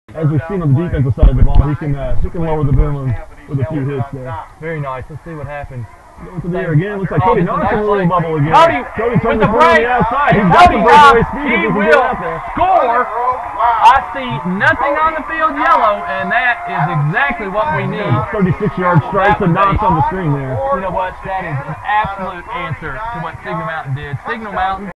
as we've seen on the defensive side of the ball, he can lower the boom with a few hits there. Very nice. Let's see what happens. Going to the air again. Looks like Cody Knox in a little bubble again. Cody turns with the break break. on the outside. He's And got Cody the breakaway Knox, speed. he If he can will get out there. score. I see nothing on the field yellow, and that is exactly what we need. 36-yard strike to Knox on the screen there. You know what? That is an absolute answer to what Signal Mountain did. Signal Mountain